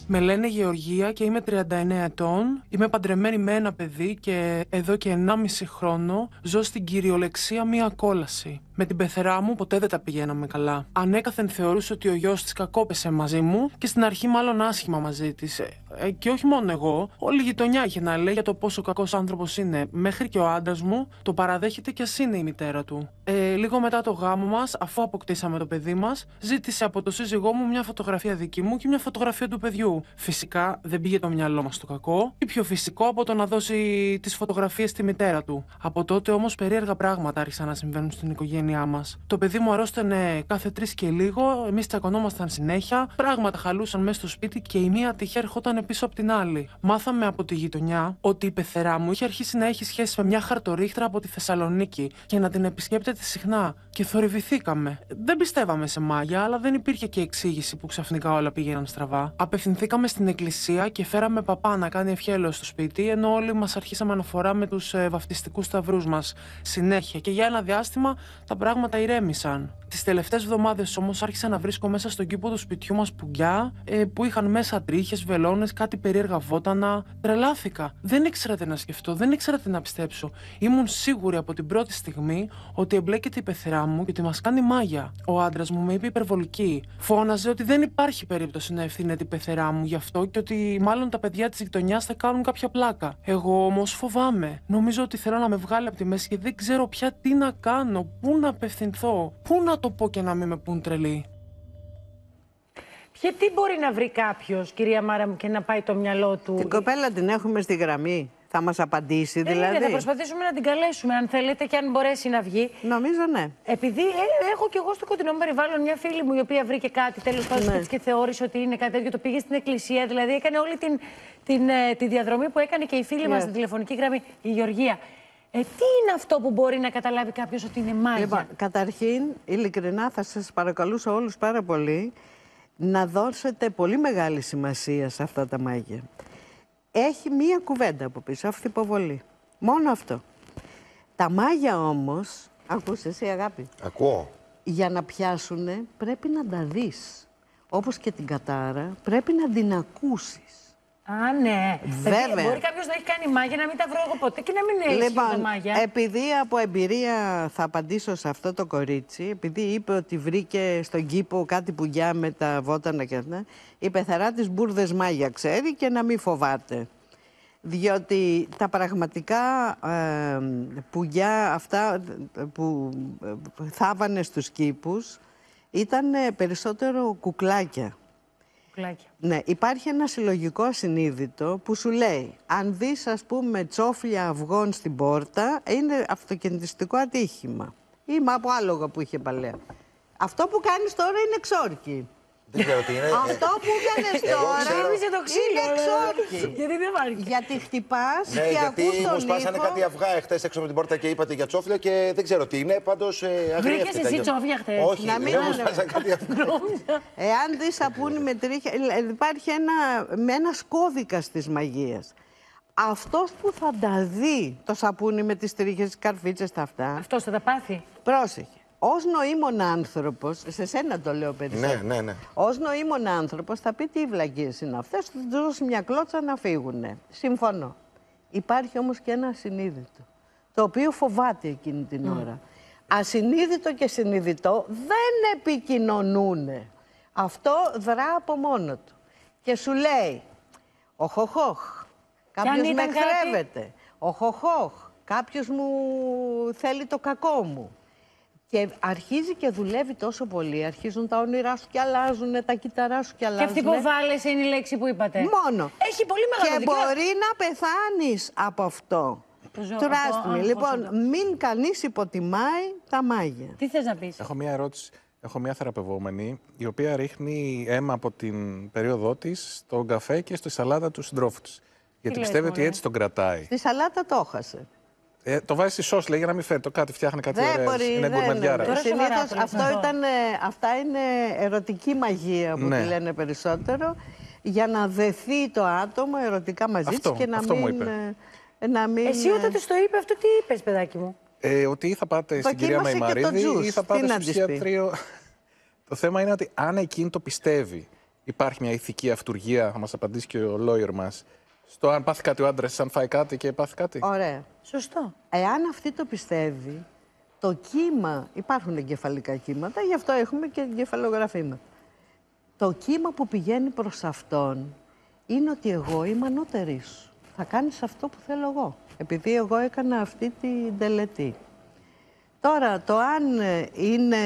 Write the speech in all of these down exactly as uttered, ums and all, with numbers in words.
Με λένε Γεωργία και είμαι τριάντα εννέα ετών. Είμαι παντρεμένη με ένα παιδί και εδώ και ενάμιση χρόνο ζω στην κυριολεξία μία κόλαση. Με την πεθερά μου ποτέ δεν τα πηγαίναμε καλά. Ανέκαθεν θεωρούσε ότι ο γιος της κακόπεσε μαζί μου και στην αρχή μάλλον άσχημα μαζί της. Ε, και όχι μόνο εγώ, όλη η γειτονιά είχε να λέει για το πόσο κακός άνθρωπος είναι. Μέχρι και ο άντρας μου το παραδέχεται κι ας είναι η μητέρα του. Ε, λίγο μετά το γάμο μας, αφού αποκτήσαμε το παιδί μας, ζήτησε από το σύζυγό μου μια φωτογραφία δική μου και μια φωτογραφία του παιδιού. Φυσικά δεν πήγε το μυαλό μας στο κακό, ή πιο φυσικό από το να δώσει τις φωτογραφίες στη μητέρα του. Από τότε όμως περίεργα πράγματα άρχισαν να συμβαίνουν στην οικογένειά μας. Το παιδί μου αρρώστανε κάθε τρεις και λίγο, εμείς τσακωνόμασταν συνέχεια, πράγματα χαλούσαν μέσα στο σπίτι και η μία τυχαία ερχόταν πίσω από την άλλη. Μάθαμε από τη γειτονιά ότι η πεθερά μου είχε αρχίσει να έχει σχέση με μια χαρτορίχτρα από τη Θεσσαλονίκη και να την επισκέπτεται συχνά. Και θορυβηθήκαμε. Δεν πιστεύαμε σε μάγια, αλλά δεν υπήρχε και εξήγηση που ξαφνικά όλα πήγαιναν στραβά. Απευθυνθήκαμε στην εκκλησία και φέραμε παπά να κάνει ευχέλαιο στο σπίτι, ενώ όλοι μας αρχίσαμε να φοράμε τους ε, βαφτιστικούς σταυρούς μας συνέχεια. Και για ένα διάστημα τα πράγματα ηρέμησαν. Τις τελευταίες εβδομάδες όμως άρχισα να βρίσκω μέσα στον κήπο του σπιτιού μας πουγκιά ε, που είχαν μέσα τρίχες, βελόνες, κάτι περίεργα βότανα. Τρελάθηκα. Δεν ήξερα τι να σκεφτώ, δεν ήξερα τι να πιστέψω. Ήμουν σίγουρη από την πρώτη στιγμή ότι εμπλέκεται η πεθερά μου και ότι μας κάνει μάγια. Ο άντρας μου με είπε υπερβολική. Φώναζε ότι δεν υπάρχει περίπτωση να ευθύνεται η πεθερά μου γι' αυτό και ότι μάλλον τα παιδιά της γειτονιάς θα κάνουν κάποια πλάκα. Εγώ όμως φοβάμαι. Νομίζω ότι θέλω να με βγάλει από τη μέση και δεν ξέρω πια τι να κάνω, πού να απευθυνθώ, πού να το πω και να μην με πουν τρελή. Και τι μπορεί να βρει κάποιος, κυρία Μάρα μου, και να πάει το μυαλό του. Την κοπέλα την έχουμε στη γραμμή. Θα μας απαντήσει, δεν δηλαδή. Είναι, θα προσπαθήσουμε να την καλέσουμε, αν θέλετε, και αν μπορέσει να βγει. Νομίζω ναι. Επειδή ε, έχω κι εγώ στο κοντινό μου περιβάλλον μια φίλη μου η οποία βρήκε κάτι τέλος πάντων ναι. και θεώρησε ότι είναι κάτι τέτοιο. Το πήγε στην εκκλησία, δηλαδή έκανε όλη την, την, την, τη διαδρομή που έκανε και η φίλη yeah. μας στην τηλεφωνική γραμμή, η Γεωργία. Ε, τι είναι αυτό που μπορεί να καταλάβει κάποιος ότι είναι μάγια? Λοιπόν, καταρχήν, ειλικρινά θα σας παρακαλούσα όλους πάρα πολύ να δώσετε πολύ μεγάλη σημασία σε αυτά τα μάγια. Έχει μία κουβέντα από πίσω, αυτυποβολή. Μόνο αυτό. Τα μάγια όμως, ακούς εσύ αγάπη. Ακούω. Για να πιάσουνε πρέπει να τα δεις. Όπως και την κατάρα πρέπει να την ακούσεις. Α, ναι. Βέβαια. Μπορεί κάποιος να έχει κάνει μάγια, να μην τα βρω εγώ ποτέ και να μην έχει λοιπόν, τα μάγια. Επειδή από εμπειρία θα απαντήσω σε αυτό το κορίτσι, επειδή είπε ότι βρήκε στον κήπο κάτι πουγκιά με τα βότανα και αυτά, η πεθερά της μπουρδες μάγια ξέρει και να μην φοβάται. Διότι τα πραγματικά ε, πουγκιά αυτά που θάβανε στους κήπους ήταν περισσότερο κουκλάκια. Ναι, υπάρχει ένα συλλογικό ασυνείδητο που σου λέει αν δεις ας πούμε τσόφλια αυγών στην πόρτα είναι αυτοκινητιστικό ατύχημα ή μα από άλογα που είχε παλιά. Αυτό που κάνεις τώρα είναι εξόρκη. Δεν ξέρω τι είναι. Αυτό που έκανες τώρα είναι εξόρκη. Γιατί δεν υπάρχει. Γιατί χτυπάς ναι, και ακούς τον ήχο. Μου σπάσανε κάτι αυγά εχθές έξω από την πόρτα και είπατε για τσόφλια και δεν ξέρω τι είναι. Πάντως αγριεύτηκα. Βρήκες εσύ τσόφλια χθες? Όχι, να μην μου σπάσανε κάτι αυγά. Εάν δεις σαπούνι με τρίχια, υπάρχει ένα, με ένας κώδικας της μαγείας. Αυτός που θα τα δει το σαπούνι με τις τρίχες, τις καρφίτσες, τα αυτά. Αυτός θα τα πάθει. Πρόσεχε. Ως νοήμων άνθρωπος, σε σένα το λέω περισσότερο. Ναι, ναι, ναι. Ως νοήμων άνθρωπος θα πει τι βλαγίες είναι αυτές, θα τους δώσει μια κλώτσα να φύγουνε. Συμφωνώ. Υπάρχει όμως και ένα ασυνείδητο, το οποίο φοβάται εκείνη την mm. ώρα. Ασυνείδητο και συνειδητό δεν επικοινωνούνε. Αυτό δρά από μόνο του. Και σου λέει, οχοχοχ, κάποιος με εχθρεύεται. Οχοχοχ, κάποιος μου θέλει το κακό μου. Και αρχίζει και δουλεύει τόσο πολύ, αρχίζουν τα όνειρά σου και αλλάζουν, τα κύτταρά σου και αλλάζουν. Και αυτή που βάλεσαι είναι η λέξη που είπατε. Μόνο. Έχει πολύ μεγάλο Και μπορεί να πεθάνεις από αυτό. Τράστημι. Λοιπόν, μην κανείς υποτιμάει τα μάγια. Τι θες να πεις? Έχω μία ερώτηση. Έχω μία θεραπευόμενη, η οποία ρίχνει αίμα από την περίοδό της στον καφέ και στη σαλάτα του συντρόφου της. Γιατί πιστεύει ότι έτσι τον κρατάει. Στη σαλάτα το έχασε. Ε, το βάζει στη σως, λέει, για να μην φέρει το κάτι, φτιάχνει κάτι ωραίο. Είναι γκουρμαντιάρα. Συνήθως αυτό ήταν, αυτά είναι ερωτική μαγεία που ναι. τη λένε περισσότερο, για να δεθεί το άτομο ερωτικά μαζί της και να αυτό μην, μου είπε. να μην... Εσύ όταν της το είπε αυτό, τι είπες, παιδάκι μου? Ε, ότι ή θα πάτε στην κυρία Μαϊμαρίδη ή θα πάτε στο ψυχιατρίο. Το θέμα είναι ότι αν εκείνη το πιστεύει υπάρχει μια ηθική αυτουργία, θα μας απαντήσει και ο lawyer μας, στο αν πάθει κάτι ο άντρας, αν φάει κάτι και πάθει κάτι. Ωραία. Σωστό. Εάν αυτή το πιστεύει, το κύμα, υπάρχουν εγκεφαλικά κύματα, γι' αυτό έχουμε και εγκεφαλογραφήματα. Το κύμα που πηγαίνει προς αυτόν είναι ότι εγώ είμαι ανώτερη σου. Θα κάνεις αυτό που θέλω εγώ, επειδή εγώ έκανα αυτή την τελετή. Τώρα, το αν είναι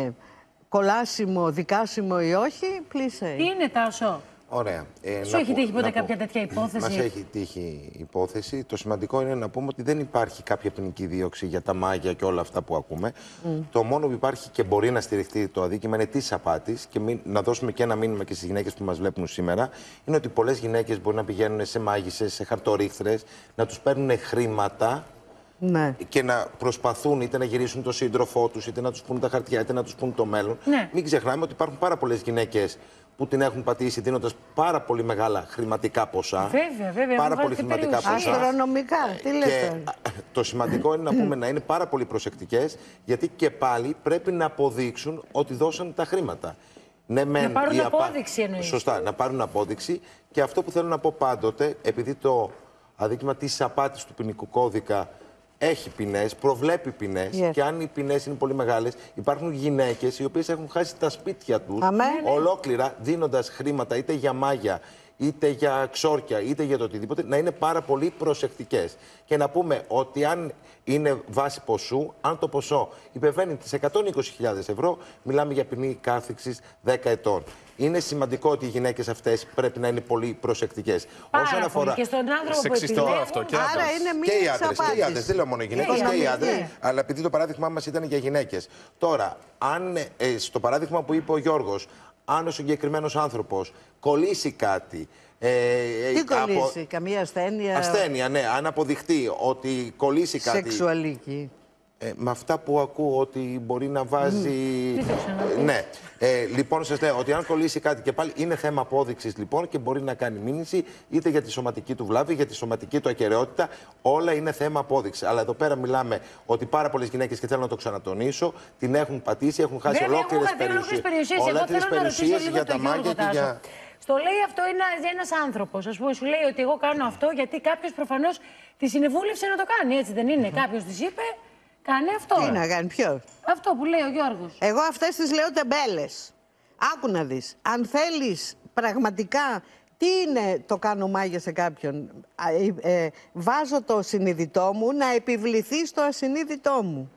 κολάσιμο, δικάσιμο ή όχι, πλήσε. Τι είναι, Τάσο? Ωραία. Ε, Σου έχει πω, τύχει ποτέ πω. κάποια τέτοια υπόθεση? Μας έχει τύχει υπόθεση. Το σημαντικό είναι να πούμε ότι δεν υπάρχει κάποια ποινική δίωξη για τα μάγια και όλα αυτά που ακούμε. Mm. Το μόνο που υπάρχει και μπορεί να στηριχτεί το αδίκημα είναι της απάτης. Και μην, να δώσουμε και ένα μήνυμα και στις γυναίκες που μας βλέπουν σήμερα. Είναι ότι πολλές γυναίκες μπορεί να πηγαίνουν σε μάγισσες, σε χαρτορίχτρες, να τους παίρνουν χρήματα. Ναι. Και να προσπαθούν είτε να γυρίσουν τον σύντροφό τους, είτε να τους πούν τα χαρτιά, είτε να τους πούν το μέλλον. Ναι. Μην ξεχνάμε ότι υπάρχουν πάρα πολλές γυναίκες που την έχουν πατήσει δίνοντας πάρα πολύ μεγάλα χρηματικά ποσά. Βέβαια, βέβαια. Πάρα πολύ χρηματικά ποσά. Αστρονομικά, τι λες Και τώρα. το σημαντικό είναι να πούμε να είναι πάρα πολύ προσεκτικές, γιατί και πάλι πρέπει να αποδείξουν ότι δώσαν τα χρήματα. Ναι, να μεν, πάρουν η απα... απόδειξη εννοείς. Σωστά, να πάρουν απόδειξη. Και αυτό που θέλω να πω πάντοτε, επειδή το αδίκημα της απάτης του ποινικού κώδικα έχει ποινές, προβλέπει ποινές, Yes. και αν οι ποινές είναι πολύ μεγάλες, υπάρχουν γυναίκες οι οποίες έχουν χάσει τα σπίτια τους Αμέ. ολόκληρα, δίνοντας χρήματα είτε για μάγια, είτε για ξόρκια, είτε για το οτιδήποτε, να είναι πάρα πολύ προσεκτικές. Και να πούμε ότι αν είναι βάση ποσού, αν το ποσό υπερβαίνει τις εκατόν είκοσι χιλιάδες ευρώ, μιλάμε για ποινή κάθεξης δέκα ετών. Είναι σημαντικό ότι οι γυναίκες αυτές πρέπει να είναι πολύ προσεκτικές. Πάρα Όσον πολύ. αφορά... Και στον άνθρωπο που Σεξιστό επιλέγουν. αυτό και Άρα άντρας. είναι Και οι μία άντρες, και οι άντρες. Δεν λέω μόνο οι γυναίκες, Και οι και οι άντρες, άντρες. ναι. Αλλά επειδή το παράδειγμά μας ήταν για γυναίκες. Τώρα, αν ε, στο παράδειγμα που είπε ο Γιώργος, αν ο συγκεκριμένος άνθρωπος κολλήσει κάτι. Ε, Τι κολλήσει, από... καμία ασθένεια. Ασθένεια, ναι. Αν αποδειχτεί ότι κολλήσει κάτι. Σεξουαλική. Ε, με αυτά που ακούω ότι μπορεί να βάζει. Τι το ξαναπείς. Ναι. Ε, λοιπόν, σας λέω ότι αν κολλήσει κάτι και πάλι είναι θέμα απόδειξης λοιπόν και μπορεί να κάνει μήνυση είτε για τη σωματική του βλάβη, για τη σωματική του ακεραιότητα. Όλα είναι θέμα απόδειξης. Αλλά εδώ πέρα μιλάμε ότι πάρα πολλές γυναίκες, και θέλω να το ξανατονίσω, την έχουν πατήσει, έχουν χάσει ολόκληρες περιουσίες. Ολόκληρες περιουσίες για τα μάγια και για. Στο λέει αυτό ένα ένας άνθρωπος, ας πούμε, σου λέει ότι εγώ κάνω αυτό γιατί κάποιος προφανώς τη συνεβούλευσε να το κάνει, έτσι δεν είναι? Mm-hmm. Κάποιος της είπε, κάνε αυτό. Τι να κάνει, ποιο? Αυτό που λέει ο Γιώργος. Εγώ αυτές τις λέω τεμπέλες. Άκου να δεις. Αν θέλεις πραγματικά τι είναι το κάνω μάγια σε κάποιον, ε, ε, βάζω το συνειδητό μου να επιβληθεί στο ασυνείδητό μου.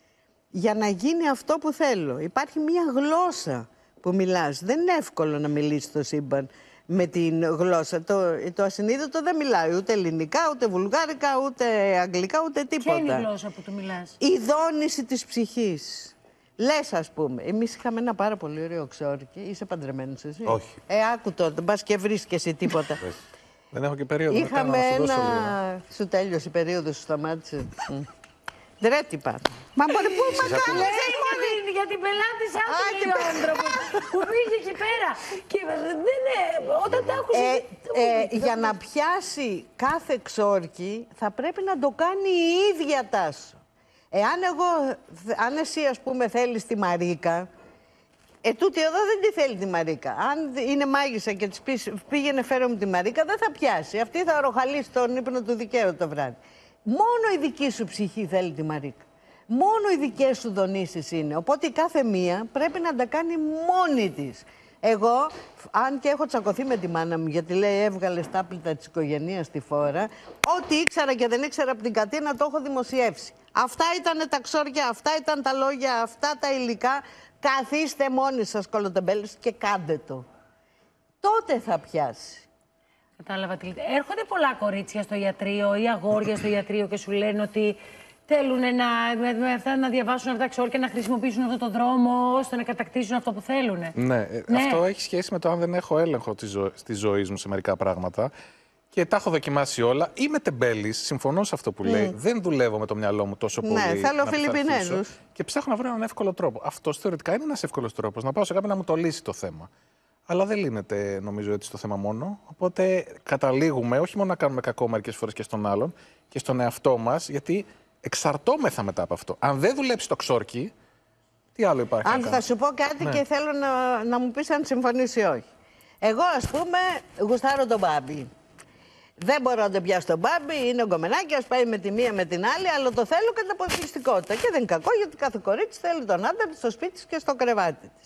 Για να γίνει αυτό που θέλω. Υπάρχει μια γλώσσα που μιλάς. Δεν είναι εύκολο να μιλήσεις στο σύμπαν με την γλώσσα. Το, το ασυνείδητο δεν μιλάει ούτε ελληνικά, ούτε βουλγάρικα, ούτε αγγλικά, ούτε τίποτα. Ποια είναι η γλώσσα που του μιλάς? Η δόνηση της ψυχής. Λες, ας πούμε, εμείς είχαμε ένα πάρα πολύ ωραίο ξόρκι. Είσαι παντρεμένος εσύ? Όχι. Ε, άκου τότε, μπας και βρίσκεσαι τίποτα. Δεν έχω και περίοδο. Είχαμε να κάνω, να σου ένα... δώσω λίγο. Σου τέλειωσε η περίοδος, σου σταμάτησε. Ντρέτυπα. Μα μπορεί που Εσείς μα ακούτε. κάνεις Λέει για την, για την πελάτησά του, Α, λέει την ο πε- άνθρωπος, που πήγε εκεί πέρα. Και δεν είναι, όταν τα άκουσε... Ε, ε, για να πιάσει κάθε ξόρκι θα πρέπει να το κάνει η ίδια Τάσο. Εάν εγώ, αν εσύ ας πούμε θέλεις τη Μαρίκα, ε, τούτη εδώ δεν τη θέλει τη Μαρίκα. Αν είναι μάγισσα και της πεις πήγαινε φέρω μου τη Μαρίκα, δεν θα πιάσει. Αυτή θα ροχαλίσει τον ύπνο του δικαίου το βράδυ. Μόνο η δική σου ψυχή θέλει τη Μαρίκα. Μόνο οι δικές σου δονήσεις είναι. Οπότε η κάθε μία πρέπει να τα κάνει μόνη της. Εγώ, αν και έχω τσακωθεί με τη μάνα μου, γιατί λέει έβγαλε στάπλητα της οικογένειας στη φόρα, ό,τι ήξερα και δεν ήξερα από την Κατίνα το έχω δημοσιεύσει. Αυτά ήταν τα ξόρια, αυτά ήταν τα λόγια, αυτά τα υλικά. Καθίστε μόνοι σας κολοτεμπέλες και κάντε το. Τότε θα πιάσει. Κατάλαβα τι λέτε. Έρχονται πολλά κορίτσια στο ιατρείο ή αγόρια στο ιατρείο και σου λένε ότι θέλουν να, με, με αυτά, να διαβάσουν αυτά τα ξόρκια, να χρησιμοποιήσουν αυτόν τον δρόμο ώστε να κατακτήσουν αυτό που θέλουν. Ναι, ε, Ναι. αυτό έχει σχέση με το αν δεν έχω έλεγχο της ζω... στη ζωή μου σε μερικά πράγματα. Και τα έχω δοκιμάσει όλα. Είμαι τεμπέλης, συμφωνώ σε αυτό που λέει. Δεν δουλεύω με το μυαλό μου τόσο πολύ. Ναι, θέλω να Φιλιππινέζους. πειθαρχήσω. Και ψάχνω να βρω έναν εύκολο τρόπο. Αυτό θεωρητικά είναι ένας εύκολος τρόπος. Να πάω σε κάποιον να μου το λύσει το θέμα. Αλλά δεν λύνεται, νομίζω, έτσι το θέμα μόνο. Οπότε καταλήγουμε όχι μόνο να κάνουμε κακό μερικές φορές και στον άλλον και στον εαυτό μας, γιατί εξαρτώμεθα μετά από αυτό. Αν δεν δουλέψει το ξόρκι, τι άλλο υπάρχει? Αν να θα κάνω? σου πω κάτι Ναι. και θέλω να, να μου πεις αν συμφωνείς ή όχι. Εγώ, ας πούμε, γουστάρω τον Μπάμπη. Δεν μπορώ να τον πιάσω τον Μπάμπη, είναι γκομενάκι, ας πάει με τη μία με την άλλη, αλλά το θέλω κατά αποκλειστικότητα. Και δεν είναι κακό, γιατί κάθε κορίτσι θέλει τον άντρα της στο σπίτι της και στο κρεβάτι της.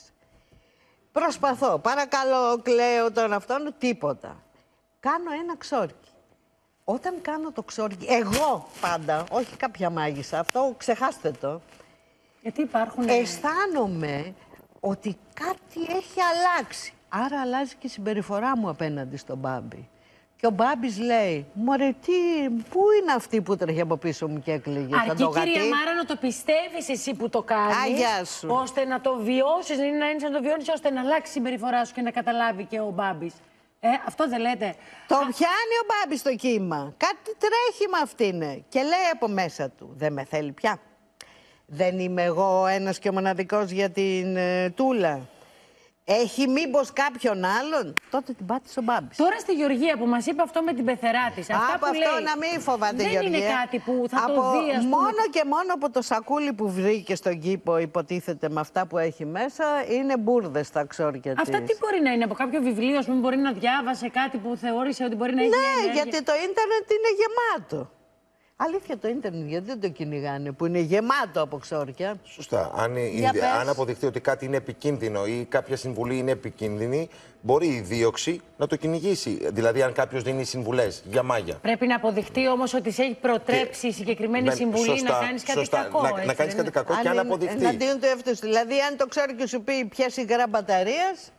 Προσπαθώ, παρακαλώ, κλαίω τον αυτόν, τίποτα. Κάνω ένα ξόρκι. Όταν κάνω το ξόρκι, εγώ πάντα, όχι κάποια μάγισσα, αυτό ξεχάστε το. Γιατί υπάρχουν... Αισθάνομαι ότι κάτι έχει αλλάξει. Άρα αλλάζει και η συμπεριφορά μου απέναντι στον Μπάμπη. Και ο Μπάμπης λέει, μωρέ τι, πού είναι αυτή που τρέχει από πίσω μου και έκλαιγε. Αρκεί, κυρία Μάρα, να το πιστεύεις εσύ που το κάνεις, Α, γεια σου. ώστε να το βιώσεις, να είναι να το βιώνεις, ώστε να αλλάξει η συμπεριφορά σου και να καταλάβει και ο Μπάμπης. Ε, αυτό δεν λέτε. Το Α... πιάνει ο Μπάμπης το κύμα. Κάτι τρέχει με αυτήν. Και λέει από μέσα του, δεν με θέλει πια. Δεν είμαι εγώ ένας και ο μοναδικός για την ε, Τούλα. Έχει μήπως κάποιον άλλον. Τότε την πάτησε ο Μπάμπης. Τώρα στη Γεωργία που μας είπε αυτό με την πεθερά της. Αυτά από που αυτό λέει, να μην φοβάται, δεν Γεωργία. Δεν είναι κάτι που θα από, το δει, ας πούμε. Μόνο και μόνο από το σακούλι που βρήκε στον κήπο, υποτίθεται με αυτά που έχει μέσα, είναι μπουρδες τα ξόρκια της. Αυτά τι μπορεί να είναι, από κάποιο βιβλίο, ας πούμε, μπορεί να διάβασε κάτι που θεώρησε ότι μπορεί να έχει. Ναι, γιατί το ίντερνετ είναι γεμάτο. Αλήθεια, το ίντερνετ γιατί δεν το κυνηγάνε, που είναι γεμάτο από ξόρκια. Σωστά. Αν, η, αν αποδειχθεί ότι κάτι είναι επικίνδυνο ή κάποια συμβουλή είναι επικίνδυνη, μπορεί η δίωξη να το κυνηγήσει. Δηλαδή, αν κάποιος δίνει συμβουλές για μάγια. Πρέπει να αποδειχτεί όμως ότι σε έχει προτρέψει και, η συγκεκριμένη με, συμβουλή σωστά, να κάνεις κάτι σωστά, κακό. Να, έτσι, να κάνεις κάτι κακό αν και αν αποδειχτεί. Εναντίον του εαυτού. Δηλαδή, αν το ξέρει σου πει πιάσει γράμμα μπαταρίας.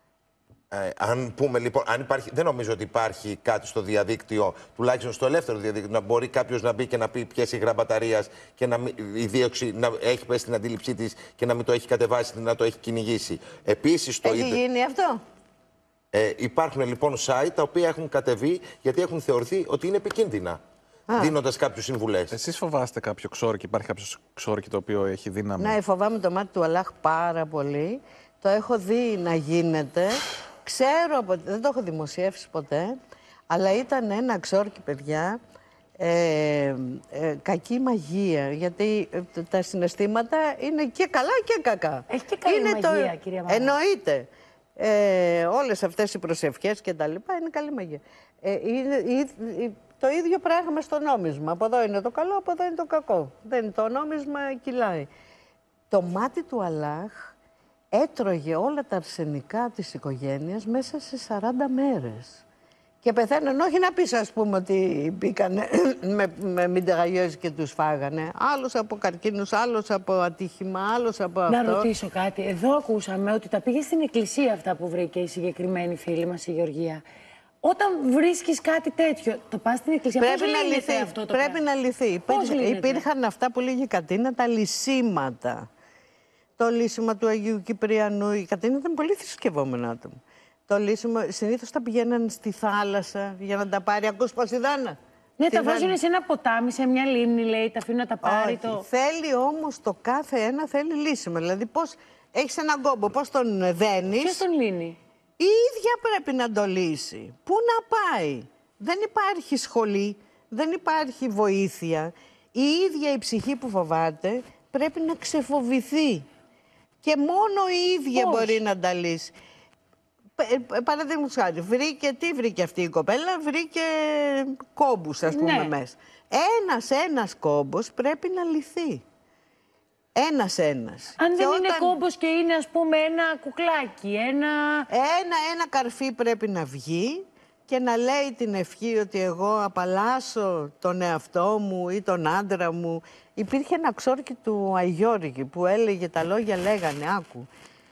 Ε, αν πούμε λοιπόν, αν υπάρχει, δεν νομίζω ότι υπάρχει κάτι στο διαδίκτυο, τουλάχιστον στο ελεύθερο διαδίκτυο, να μπορεί κάποιος να μπει και να πει ποιες υγρά μπαταρίας και να μην, η δίωξη να έχει πέσει στην αντίληψή της και να μην το έχει κατεβάσει, να το έχει κυνηγήσει. Επίσης, το έχει είτε, γίνει αυτό. Ε, υπάρχουν λοιπόν site τα οποία έχουν κατεβεί γιατί έχουν θεωρηθεί ότι είναι επικίνδυνα. Δίνοντας κάποιους συμβουλές. Εσείς φοβάστε κάποιο ξόρκι, υπάρχει κάποιο ξόρκι το οποίο έχει δύναμη? Ναι, φοβάμαι το μάτι του Αλάχ πάρα πολύ. Το έχω δει να γίνεται. Ξέρω, δεν το έχω δημοσιεύσει ποτέ, αλλά ήταν ένα ξόρκι, παιδιά, ε, ε, κακή μαγεία, γιατί τα συναισθήματα είναι και καλά και κακά. Έχει και καλή είναι μαγεία, το... κυρία Μάρα. Εννοείται. Ε, όλες αυτές οι προσευχές και τα λοιπά είναι καλή μαγεία. Ε, είναι, ε, το ίδιο πράγμα στο νόμισμα. Από εδώ είναι το καλό, από εδώ είναι το κακό. Δεν, το νόμισμα κυλάει. Το μάτι του Αλάχ έτρωγε όλα τα αρσενικά της οικογένειας μέσα σε σαράντα μέρες. Και πεθαίνουν, όχι να πεις ας πούμε ότι μπήκανε με, με μιντεγαγιώζι και τους φάγανε. Άλλος από καρκίνους, άλλος από ατύχημα, άλλος από αυτό. Να ρωτήσω κάτι. Εδώ ακούσαμε ότι τα πήγε στην εκκλησία αυτά που βρήκε η συγκεκριμένη φίλη μας η Γεωργία. Όταν βρίσκεις κάτι τέτοιο, το πας στην εκκλησία, πρέπει πώς να λύνεται λυθεί, αυτό το Πρέπει πράγμα? να λυθεί. Πώς λύνεται? Υπήρχαν αυτά που λέγει η Κατίνα, τα λυσίματα. Το λύσιμο του Αγίου Κυπριανού. Η Κατίνα ήταν πολύ θρησκευόμενο άτομο. Το λύσιμο, συνήθως τα πηγαίναν στη θάλασσα για να τα πάρει. Ακούς πως είδανα. Ναι, τα βάζουν σε ένα ποτάμι, σε μια λίμνη, λέει, τα αφήνουν να τα πάρει. Όχι, το... θέλει όμως το κάθε ένα θέλει λύσιμο. Δηλαδή πώς έχεις έναν κόμπο, πώς τον δένεις. Ποιος τον λύνει? Η ίδια πρέπει να το λύσει. Πού να πάει? Δεν υπάρχει σχολή, δεν υπάρχει βοήθεια. Η ίδια η ψυχή που φοβάται πρέπει να ξεφοβηθεί. Και μόνο η ίδια Πώς? μπορεί να τα λύσει. Παραδείγματος χάρη, βρήκε, τι βρήκε αυτή η κοπέλα, βρήκε κόμπους, ας πούμε, ναι. μέσα. Ένας, ένας κόμπος πρέπει να λυθεί. Ένας, ένας. Αν και δεν όταν... είναι κόμπος και είναι, ας πούμε, ένα κουκλάκι, ένα... Ένα, ένα καρφί πρέπει να βγει και να λέει την ευχή ότι εγώ απαλλάσσω τον εαυτό μου ή τον άντρα μου. Υπήρχε ένα ξόρκι του Αγιώργη που έλεγε, τα λόγια λέγανε, άκου.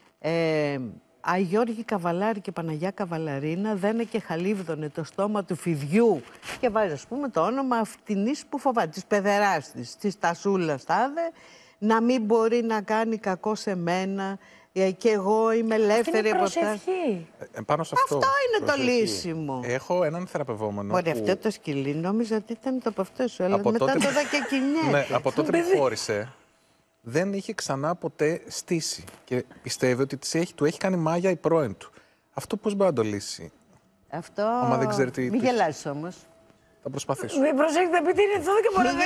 Ε, Αγιώργη Καβαλάρη και Παναγιά Καβαλαρίνα δένε και χαλίβδονε το στόμα του φιδιού. Και βάζει, ας πούμε, το όνομα αυτινής που φοβάται, της παιδεράς της, της Τασούλας τάδε, να μην μπορεί να κάνει κακό σε μένα. Και εγώ είμαι ελεύθερη από αυτά. Προσευχή. Ε, πάνω σε αυτό, αυτό είναι προσευχή. Το λύσιμο. Έχω έναν θεραπευόμενο. Μπορεί, που... αυτό το σκυλί νόμιζα ότι ήταν το από αυτό σου, αλλά από μετά τότε... το είδα και κινιέται. Ναι, από τότε που χώρισε, δεν είχε ξανά ποτέ στήσει. Και πιστεύει ότι της έχει, του έχει κάνει μάγια η πρώην του. Αυτό πώς μπορεί να το λύσει? Αυτό. Άμα δεν ξέρει τι. Μην γελάσεις όμως. Θα προσπαθήσω. Μην προσέχετε, επειδή είναι εδώ και Μην μόνο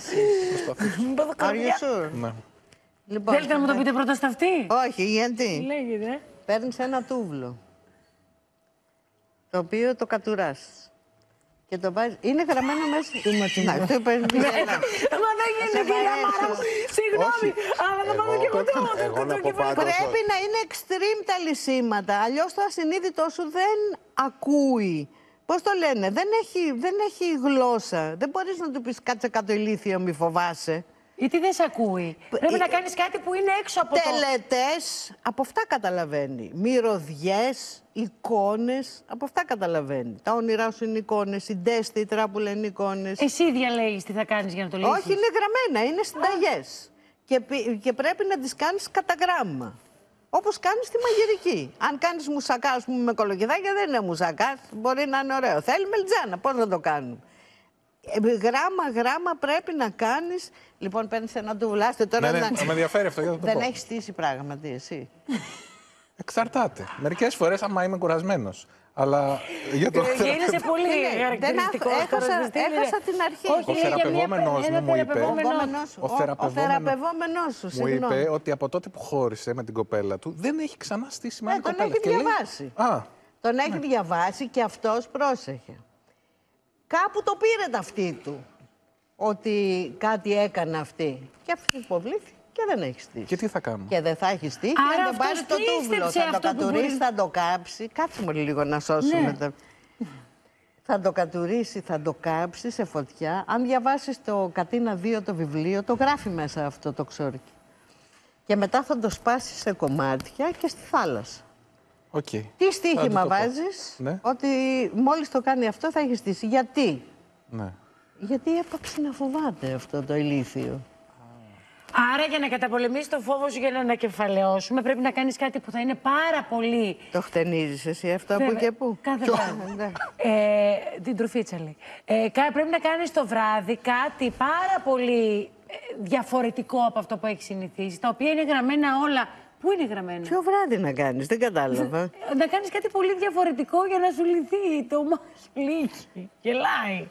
γελάσεις. Are you sure? Ναι. Λοιπόν, Θέλετε να μου το πείτε πρώτα στα αυτή? όχι, γιατί. Λέγεται. Παίρνεις ένα τούβλο. το οποίο το κατουράς. Και το βάζεις. Είναι γραμμένο μέσα. Να, το είπες μη γελάς. Μα δεν γίνεται, κυρία Μάρα μου. Συγγνώμη, αλλά θα πάω και εγώ το εγώ να πω πάντως... Πρέπει να είναι extreme τα λυσίματα. Αλλιώς το ασυνείδητό σου δεν ακούει. Πώς το λένε, δεν έχει, δεν έχει γλώσσα. Δεν μπορείς να του πεις κάτσε κάτω ηλίθιο, μη φοβάσαι. Γιατί δεν σε ακούει. Πρέπει να κάνεις κάτι που είναι έξω από το... Τελετές, από αυτά καταλαβαίνει. Μυρωδιές, εικόνες, από αυτά καταλαβαίνει. Τα όνειρά σου είναι εικόνες, οι ντες, οι τράπουλα είναι εικόνες. Εσύ διαλέγεις τι θα κάνεις για να το λύσεις. Όχι, είναι γραμμένα, είναι συνταγές. Και, και πρέπει να τις κάνεις κατά γράμμα. Όπως κάνεις τη μαγειρική. Αν κάνεις μουσακά, ας πούμε, με κολοκυθάκια, δεν είναι μουσακά. Μπορεί να είναι ωραίο. Θέλει μελιτζάνα. Πώς να το κάνουμε. Γράμμα, γράμμα πρέπει να κάνεις. Λοιπόν, παίρνεις ένα τουβλάστιο τώρα. Ναι, ναι, να... με ενδιαφέρει αυτό. Για το δεν πω. έχεις στήσει πράγματι εσύ. Εξαρτάται. Μερικές φορές, άμα είμαι κουρασμένος. Αλλά για το Γίνεσαι πολύ χαρακτηριστικό. Έχασα την αρχή. Ο θεραπευόμενος μου μου είπε. Ο θεραπευόμενος σου, μου είπε ότι από τότε που χώρισε με την κοπέλα του δεν έχει ξανά στήσει με άλλη κοπέλα. Τον έχει διαβάσει. Τον έχει διαβάσει και αυτός πρόσεχε. Κάπου το πήρε ταυτί του ότι κάτι έκανε αυτή. Και αυτή υποβλήθηκε και δεν έχει στήσει. Και τι θα κάνουμε. Και δεν θα έχει στήσει. Άρα και θα πάρει το τούβλο. Θα το κατουρίσει, μπορεί... θα το κάψει. Κάτσε μου λίγο να σώσουμε ναι. τα... Θα το κατουρίσει, θα το κάψει σε φωτιά. Αν διαβάσεις το Κατίνα δύο το βιβλίο, το γράφει μέσα αυτό το ξόρκι. Και μετά θα το σπάσει σε κομμάτια και στη θάλασσα. Okay. Τι στοίχημα βάζεις, ναι. ότι μόλις το κάνει αυτό θα έχει στήσει. Γιατί. Ναι. Γιατί έπαψε να φοβάται αυτό το ηλίθιο. Άρα για να καταπολεμήσεις το φόβο σου, για να ανακεφαλαιώσουμε, πρέπει να κάνεις κάτι που θα είναι πάρα πολύ... Το χτενίζεις εσύ αυτό που και που. Κάθε βράδυ. ε, την τροφίτσα λέει. Ε, πρέπει να κάνεις το βράδυ κάτι πάρα πολύ διαφορετικό από αυτό που έχεις συνηθίσει, τα οποία είναι γραμμένα όλα. Πού είναι γραμμένα. Ποιο βράδυ να κάνεις, δεν κατάλαβα. Να κάνεις κάτι πολύ διαφορετικό για να σου λυθεί το μάχη. Γελάει.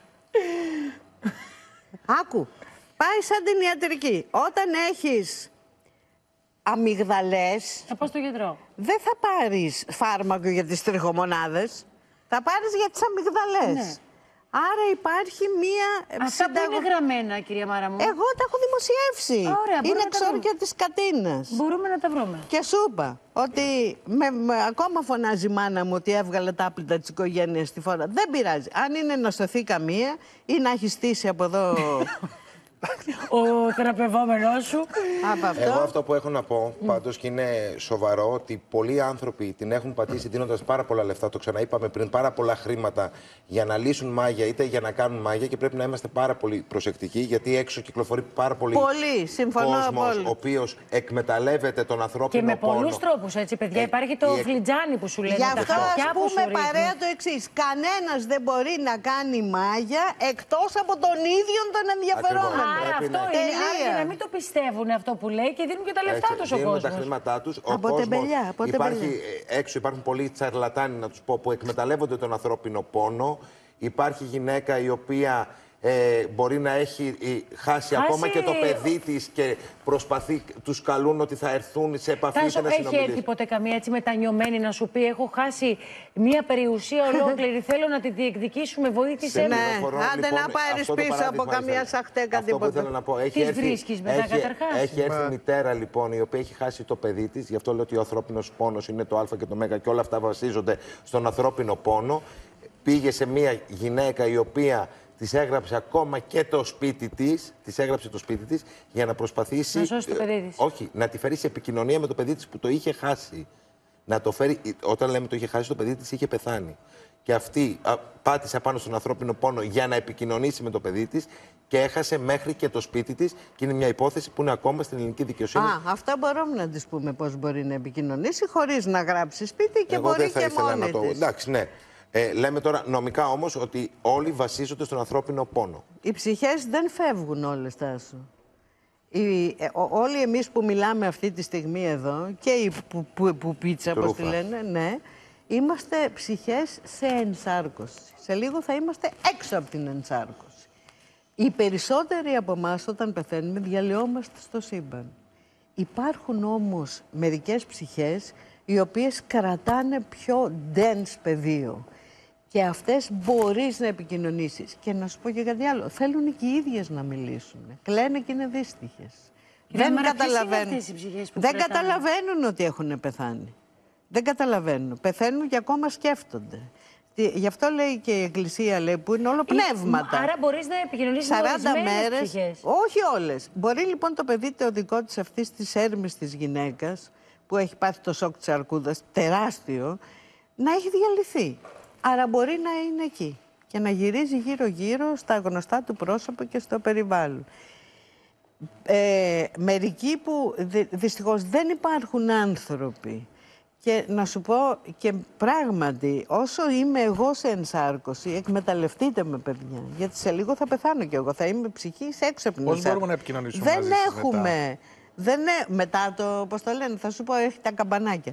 Άκου. Πάει σαν την ιατρική. Όταν έχεις αμυγδαλές... Θα πάω στο γιατρό. Δεν θα πάρεις φάρμακο για τις τριχομονάδες. Θα πάρεις για τις αμυγδαλές. Ναι. Άρα υπάρχει μία... Αυτά συνταγω... που είναι γραμμένα, κυρία Μάρα μου. Εγώ τα έχω δημοσιεύσει. Ωραία, είναι ξόρκια της Κατίνας. Μπορούμε να τα βρούμε. Και σου είπα ότι με, με, ακόμα φωνάζει η μάνα μου ότι έβγαλε τα άπλυτα της οικογένειας στη φόρα. Δεν πειράζει. Αν είναι να σωθεί καμία ή να έχει στήσει από εδώ... Ο θεραπευόμενός σου. Αυτό. Εγώ αυτό που έχω να πω πάντως και είναι σοβαρό, ότι πολλοί άνθρωποι την έχουν πατήσει δίνοντας πάρα πολλά λεφτά, το ξαναείπαμε πριν, πάρα πολλά χρήματα για να λύσουν μάγια είτε για να κάνουν μάγια, και πρέπει να είμαστε πάρα πολύ προσεκτικοί, γιατί έξω κυκλοφορεί πάρα πολύ, πολύ συμφωνώ, κόσμος πολύ. ο οποίος εκμεταλλεύεται τον ανθρώπινο πόνο. Και με πολλούς τρόπους, έτσι παιδιά. Ε, Υπάρχει το η... φλιτζάνι που σου λένε. Γι' αυτό ας πούμε παρέα το εξής. Κανένας δεν μπορεί να κάνει μάγια εκτός από τον ίδιο τον ενδιαφερόμενο. Άρα αυτό να... είναι. Άρα για να μην το πιστεύουν αυτό που λέει και δίνουν και τα λεφτά τους ο κόσμος. Δίνουν τα χρήματά τους. Ο από κόσμος, τεμπελιά, από υπάρχει, τεμπελιά. έξω υπάρχουν πολλοί τσαρλατάνοι, να τους πω, που εκμεταλλεύονται τον ανθρώπινο πόνο. Υπάρχει γυναίκα η οποία ε, μπορεί να έχει ε, χάσει, χάσει ακόμα και το παιδί της και προσπαθεί, τους καλούν ότι θα έρθουν σε επαφή. Τάσο, έχει έρθει ποτέ καμία έτσι μετανιωμένη να σου πει: έχω χάσει μία περιουσία ολόκληρη, θέλω να τη διεκδικήσουμε, βοήθησέ με. Ναι, λοιπόν, άντε να πάρεις πίσω από καμία σαχτέκα αυτό τίποτα. Που ήθελα να πω. Έχει έρθει, βρίσκεις μετά έχει, καταρχάς. έχει έρθει η μητέρα λοιπόν, η οποία έχει χάσει το παιδί της, γι' αυτό λέω ότι ο ανθρώπινος πόνος είναι το Α και το Μ και όλα αυτά βασίζονται στον ανθρώπινο πόνο. Πήγε σε μία γυναίκα η οποία της έγραψε ακόμα και το σπίτι της, της έγραψε το σπίτι της για να προσπαθήσει... Να σώσει το παιδί της. Όχι, να τη φέρει σε επικοινωνία με το παιδί της που το είχε χάσει. Να το φέρει, όταν λέμε το είχε χάσει, το παιδί της είχε πεθάνει. Και αυτή α, πάτησε πάνω στον ανθρώπινο πόνο για να επικοινωνήσει με το παιδί της και έχασε μέχρι και το σπίτι της, και είναι μια υπόθεση που είναι ακόμα στην ελληνική δικαιοσύνη. Α, αυτά μπορούμε να της πούμε πώς μπορεί να επικοινωνήσει χωρίς να γράψει σπίτι και Εγώ μπορεί δεν θα και ήθελα μόνη να το... της. Εντάξει, ναι. Ε, λέμε τώρα νομικά όμως ότι όλοι βασίζονται στον ανθρώπινο πόνο. Οι ψυχές δεν φεύγουν όλες, Τάσο. Οι, ε, ό, όλοι εμείς που μιλάμε αυτή τη στιγμή εδώ, και οι που, που, που πίτσα, όπως τη λένε, ναι, είμαστε ψυχές σε ενσάρκωση. Σε λίγο θα είμαστε έξω από την ενσάρκωση. Οι περισσότεροι από εμάς όταν πεθαίνουμε διαλυόμαστε στο σύμπαν. Υπάρχουν όμως μερικές ψυχές οι οποίες κρατάνε πιο dense πεδίο. Και αυτές μπορείς να επικοινωνήσεις. Και να σου πω και κάτι άλλο. Θέλουν και οι ίδιες να μιλήσουν. Κλαίνε και είναι δύστιχες. Δεν, καταλαβαίνουν, δεν καταλαβαίνουν ότι έχουν πεθάνει. Δεν καταλαβαίνουν. Πεθαίνουν και ακόμα σκέφτονται. Γι' αυτό λέει και η Εκκλησία, λέει, που είναι όλο πνεύματα. Άρα μπορείς να επικοινωνήσεις με ορισμένες μέρες, ψυχές. όχι όλες. Μπορεί λοιπόν το παιδί το δικό της αυτής της έρμης της γυναίκας, που έχει πάθει το σοκ της αρκούδας, τεράστιο, να έχει διαλυθεί. Άρα μπορεί να είναι εκεί και να γυρίζει γύρω-γύρω στα γνωστά του πρόσωπα και στο περιβάλλον. Ε, μερικοί που δυ, δυστυχώς δεν υπάρχουν άνθρωποι. Και να σου πω και πράγματι, όσο είμαι εγώ σε ενσάρκωση, εκμεταλλευτείτε με, παιδιά. Γιατί σε λίγο θα πεθάνω κι εγώ. Θα είμαι ψυχής έξυπνη. Πώς μπορούμε να επικοινωνήσουμε δεν μαζί σας έχουμε. μετά. Δεν έ, μετά το, πώς το λένε, θα σου πω, έχει τα καμπανάκια.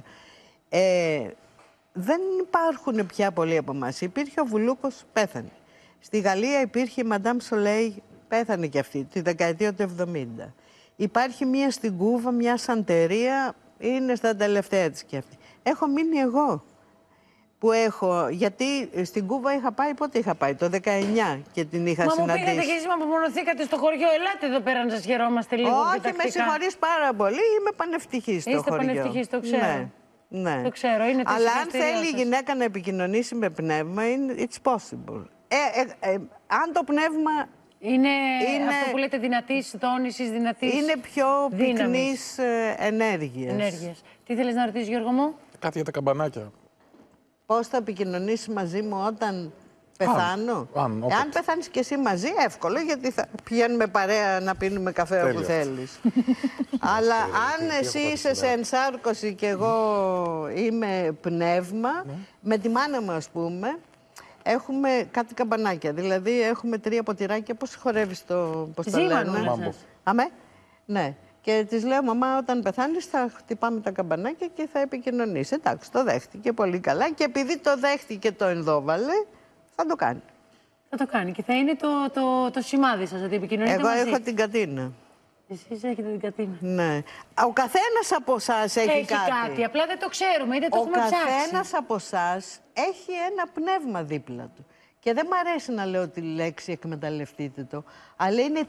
Ε, δεν υπάρχουν πια πολλοί από εμάς. Υπήρχε ο Βουλούκος, πέθανε. Στη Γαλλία υπήρχε η Μαντάμ Σολέι, πέθανε κι αυτή, τη δεκαετία του εβδομήντα. Υπάρχει μία στην Κούβα, μια σαντερία, είναι στα τελευταία της κι αυτή. Έχω μείνει εγώ που έχω, γιατί στην Κούβα είχα πάει, πότε είχα πάει, το δεκαεννιά και την είχα Μα συναντήσει. Μα μου πήγατε και εσείς, μα απομονωθήκατε στο χωριό, ελάτε εδώ πέρα να σας χαιρόμαστε λίγο. Όχι, με συγχωρείς πάρα πολύ, είμαι πανευτυχής στο Είστε χωριό. Είστε πανευτυχής, το ξέρω. Ναι. Ναι. Το ξέρω, είναι το Αλλά αν θέλει σας. η γυναίκα να επικοινωνήσει με πνεύμα, είναι it's possible. Ε, ε, ε, αν το πνεύμα είναι, είναι αυτό που λέτε δυνατής τόνησης, δυνατής είναι πιο δύναμης. πυκνής ε, ενέργειας. ενέργειας. Τι θέλεις να ρωτήσεις, Γιώργο μου? Κάτι για τα καμπανάκια. Πώς θα επικοινωνήσει μαζί μου όταν πεθάνω? Αν, αν, Εάν πεθάνεις και εσύ μαζί, εύκολο, γιατί θα πηγαίνουμε παρέα να πίνουμε καφέ όπου θέλεις. Αλλά αν εσύ είσαι σε ενσάρκωση και εγώ είμαι πνεύμα, ναι. με τη μάνα μου ας πούμε, έχουμε κάτι καμπανάκια. Δηλαδή έχουμε τρία ποτηράκια. Πώς χορεύεις το, πώς το λένε? Αμέ, ναι. Και της λέω, μαμά, όταν πεθάνεις θα χτυπάμε τα καμπανάκια και θα επικοινωνείς. Εντάξει, το δέχτηκε πολύ καλά και επειδή το δέχτηκε το ενδόβαλε, θα το κάνει. Θα το κάνει και θα είναι το, το, το σημάδι σας, ότι επικοινωνείτε Εγώ μαζί. έχω την κατίνα. Εσείς έχετε την κατίνα. Ναι. Ο καθένας από εσάς έχει, έχει κάτι. κάτι. Απλά δεν το ξέρουμε ή δεν το ο έχουμε ψάξει. Ο καθένας από εσάς έχει ένα πνεύμα δίπλα του. Και δεν μ' αρέσει να λέω τη λέξη εκμεταλλευτείτε το, αλλά είναι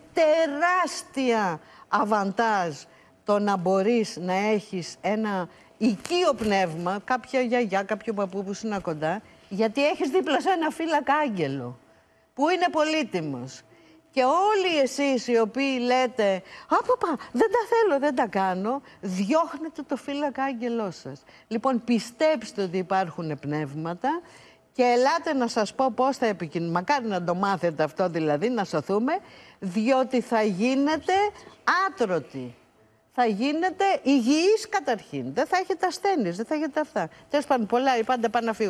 τεράστια αβαντάζ το να μπορείς να έχεις ένα οικείο πνεύμα, κάποια γιαγιά, κάποιο παππού που είναι κοντά, γιατί έχεις δίπλα σε ένα φύλακα άγγελο, που είναι πολύτιμος. Και όλοι εσείς οι οποίοι λέτε «Απαπα, δεν τα θέλω, δεν τα κάνω», διώχνετε το φύλακα άγγελό σας. Λοιπόν, πιστέψτε ότι υπάρχουν πνεύματα και ελάτε να σας πω πώς θα επικοινωνήσουμε. Μακάρι να το μάθετε αυτό δηλαδή, να σωθούμε, διότι θα γίνετε άτρωτοι. Θα γίνετε υγιείς καταρχήν. Δεν θα έχετε ασθένειες, δεν θα έχετε αυτά. Τέλος πάντων, πολλά, πάντα πάνε να φύγω.